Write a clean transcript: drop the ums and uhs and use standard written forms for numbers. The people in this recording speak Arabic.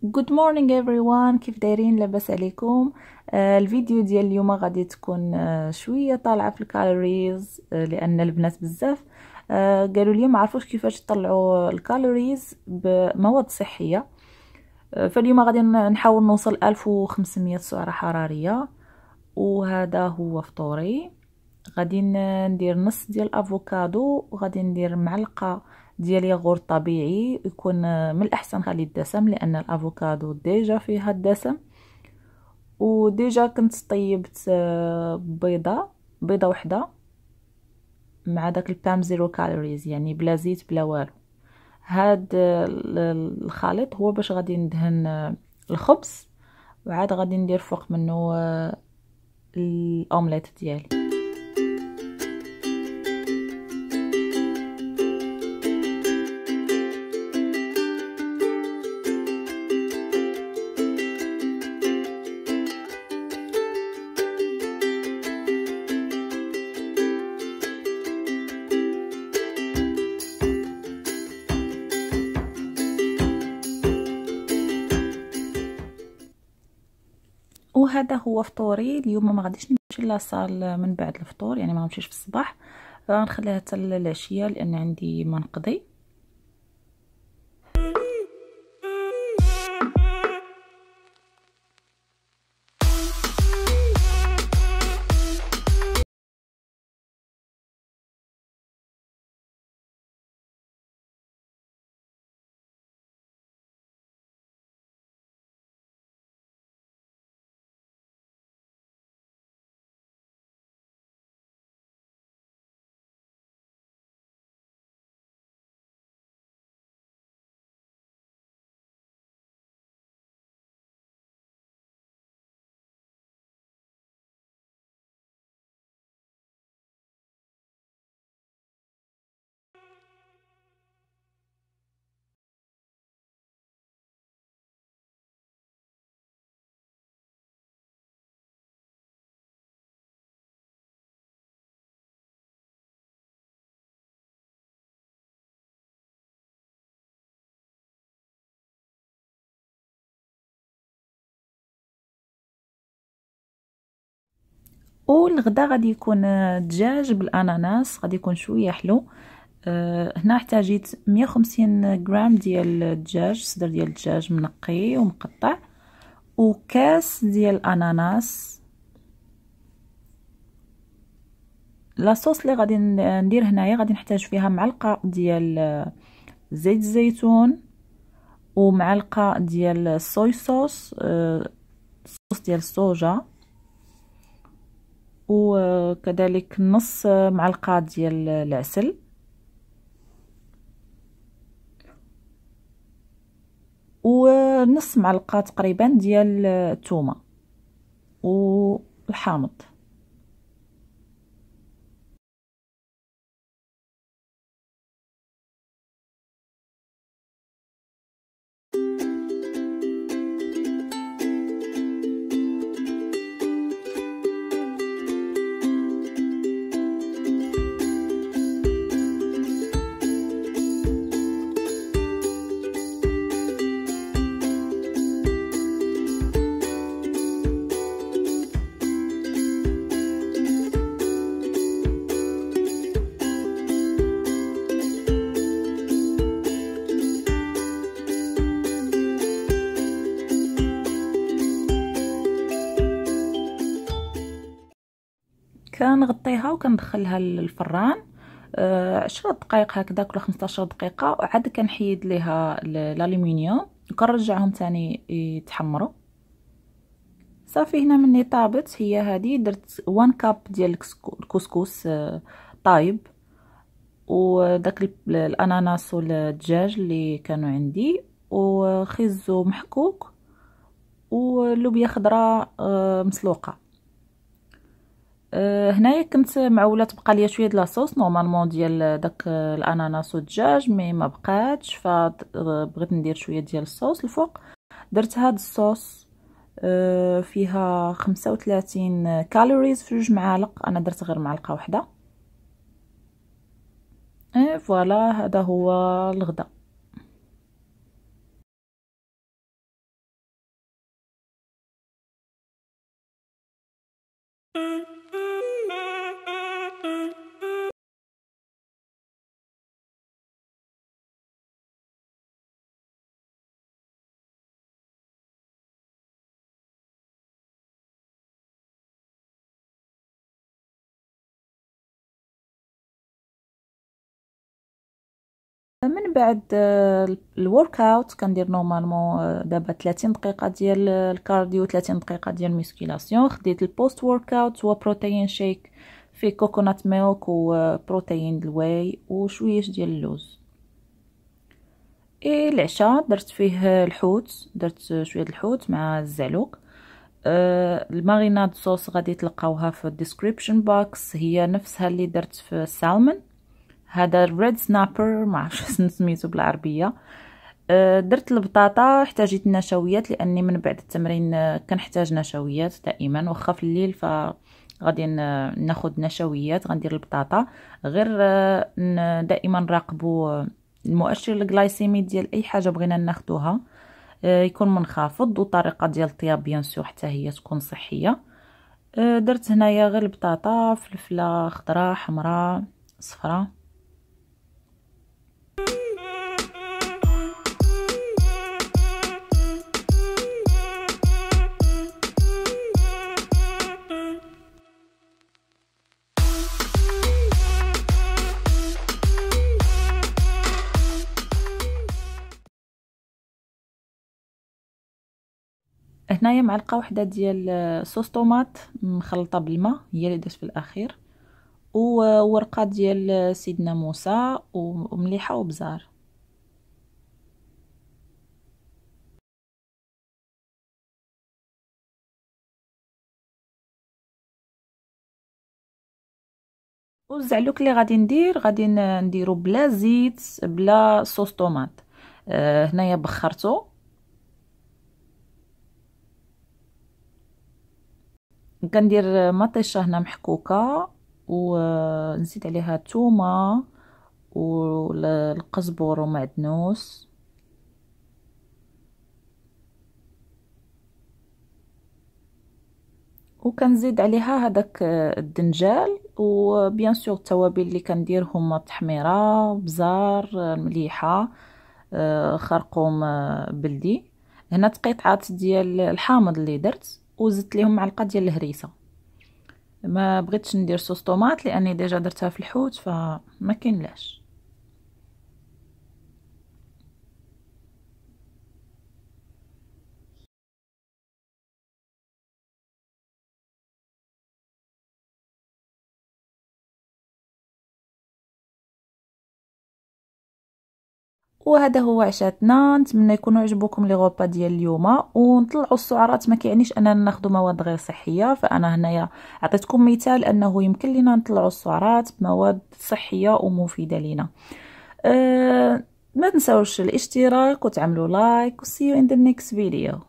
Good morning everyone، كيف دايرين؟ لاباس عليكم؟ الفيديو ديال اليوم غادي تكون شويه طالعه في الكالوريز، لان البنات بزاف قالوا لي ما عرفوش كيفاش يطلعوا الكالوريز بمواد صحيه. فاليوم غادي نحاول نوصل 1500 سعره حراريه، وهذا هو فطوري. غادي ندير نص ديال الافوكادو، وغادي ندير معلقه ديال ياغورت طبيعي يكون من الاحسن خلي الدسم، لان الافوكادو ديجا فيها الدسم. وديجا كنت طيبت بيضه وحده مع داك البام زيرو كالوريز، يعني بلا زيت بلا والو. هاد الخليط هو باش غادي ندهن الخبز، وعاد غادي ندير فوق منه الاومليت ديالي. وهذا هو فطوري اليوم. ما غاديش نمشي لاصال من بعد الفطور، يعني ما نمشيش في الصباح، غنخليها حتى العشيه لان عندي ما نقضي. والغدا غادي يكون دجاج بالاناناس، غادي يكون شويه حلو. هنا احتاجيت 150 غرام ديال الدجاج، صدر ديال الدجاج منقي ومقطع، وكاس ديال الاناناس. لاصوص اللي غادي ندير هنايا غادي نحتاج فيها معلقه ديال زيت الزيتون، ومعلقه ديال الصويا صوص، صوص ديال الصوجا، وكذلك نص معلقه ديال العسل، ونص معلقه تقريبا ديال الثومه والحامض. كنغطيها وكندخلها للفران 10 دقائق هكذاك ولا 15 دقيقه، وعاد كنحيد ليها الالومنيوم وكنرجعهم تاني يتحمروا. صافي هنا مني طابت هي هذه. درت 1 كاب ديال الكسكس طايب، وداك الاناناس والدجاج اللي كانوا عندي، وخيزو محكوك، واللوبيا خضراء مسلوقه. هنايا كنت معوله تبقى ليا شويه د لاصوص نورمالمون ديال داك الاناناس والدجاج، مي ما بقاتش، فبغيت ندير شويه ديال الصوص الفوق. درت هاد الصوص فيها 35 كالوريز في 2 معالق، انا درت غير معلقه واحده. فوالا هذا هو الغداء. من بعد الورك اوت كندير نورمالمون دابا 30 دقيقه ديال الكارديو 30 دقيقه ديال الميسكيلاسيون. خديت البوست ورك اوت هو بروتين شيك فيه كوكونات ميلك وبروتين الواي وشويه ديال اللوز. العشاء درت فيه الحوت، درت شويه الحوت مع الزعلوك. الماريناد صوص غادي تلقاوها في الديسكريبشن بوكس، هي نفسها اللي درت في السالمون. هذا الريد سنابر ما عرفتش سميتو بالعربيه. درت البطاطا، احتاجيت النشويات لاني من بعد التمرين كنحتاج نشويات دائما، واخا في الليل فغادي ناخذ نشويات. غندير البطاطا غير دائما نراقبوا المؤشر الجلايسيمي ديال اي حاجه بغينا ناخذوها يكون منخفض، وطريقه ديال الطياب بيان سور حتى هي تكون صحيه. درت هنايا غير البطاطا، فلفله خضراء حمراء صفراء. هنايا معلقه واحده ديال صوص طوماط مخلطه بالماء، هي اللي درت في الاخير، وورقه ديال سيدنا موسى ومليحه وبزار. والزعلوك اللي غادي ندير غادي نديرو بلا زيت بلا صوص طوماط. هنايا بخرته، كندير مطيشه هنا محكوكه ونزيد عليها تومه والقزبر ومعدنوس، وكنزيد عليها هذاك الدنجال، وبيان سور التوابل اللي كندير هما التحميره بزار مليحه خرقوم بلدي. هنا تقيطعات ديال الحامض اللي درت، وزدت ليهم معلقه ديال الهريسه. ما بغيتش ندير صوص طوماط لاني ديجا درتها في الحوت فما كاينلاش. وهذا هو عشاتنا، نتمنى يكونوا عجبوكم لي غوبا ديال اليوم. ونطلعوا السعرات ما كيعنيش اننا ناخذ مواد غير صحيه، فانا هنايا عطيتكم مثال انه يمكن لنا نطلعوا السعرات بمواد صحيه ومفيده لنا. ما تنساوش الاشتراك وتعملوا لايك، و see you in the next video.